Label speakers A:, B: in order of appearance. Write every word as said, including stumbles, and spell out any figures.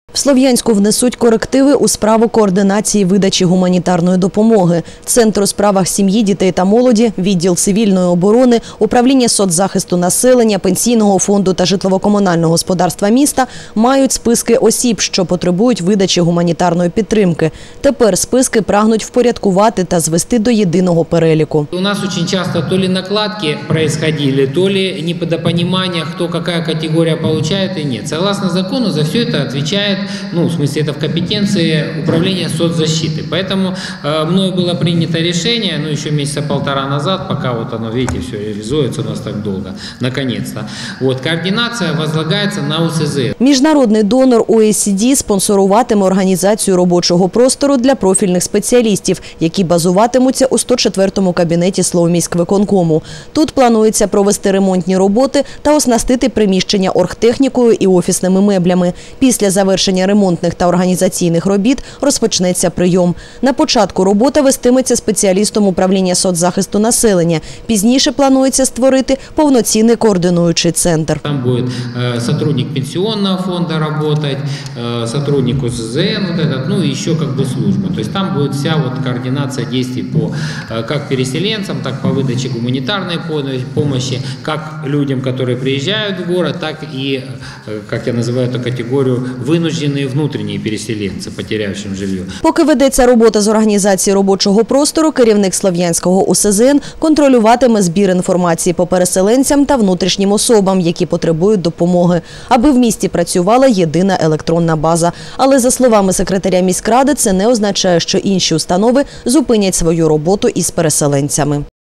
A: В Слов'янську внесуть корективи у справу координації видачі гуманітарної допомоги. Центр у справах сім'ї, дітей та молоді, відділ цивільної оборони, управління соцзахисту населення, пенсійного фонду та житлово-комунального господарства міста мають списки осіб, що потребують видачі гуманітарної підтримки. Тепер списки прагнуть впорядкувати та звести до єдиного переліку.
B: У нас дуже часто то ли накладки происходили, то ли недопонимание, хто яка категорія отримує і ні. Согласно закону за все це відповідає, ну, в смысле, это в компетенции управления соцзащиты. Поэтому э, мною было принято решение, ну, еще месяца полтора назад, пока вот оно, видите, все реализуется у нас так долго, наконец-то. Вот, координация возлагается на У С З.
A: Міжнародний донор О Е Сі Ді спонсоруватиме організацію робочого простору для профільних спеціалістів, які базуватимуться у сто четвертому кабінеті Словміськвиконкому. Тут планується провести ремонтні роботи та оснастити приміщення оргтехнікою і офісними меблями. Після завершення ремонтних та організаційних робіт розпочнеться прийом. На початку робота вестиметься спеціалістом управління соцзахисту населення. Пізніше планується створити повноцінний координуючий центр.
B: Там буде сотрудник пенсионного фонда работать, сотрудник У С З, вот этот, ну и еще как бы служба. То есть там будет вся вот координация действий по как переселенцам, так по выдаче гуманитарной помощи, как людям, которые приезжают в город, так и, как я называю эту категорию, вынужденные внутренние переселенцы, потерявшим жилье.
A: Поки ведеться робота з організації робочого простору, керівник Слов'янського У С З Н контролюватиме збір інформації по переселенцям та внутрішнім особам, які потребують допомоги, аби в місті працювала єдина електронна база. Але, за словами секретаря міськради, це не означає, що інші установи зупинять свою роботу із переселенцями.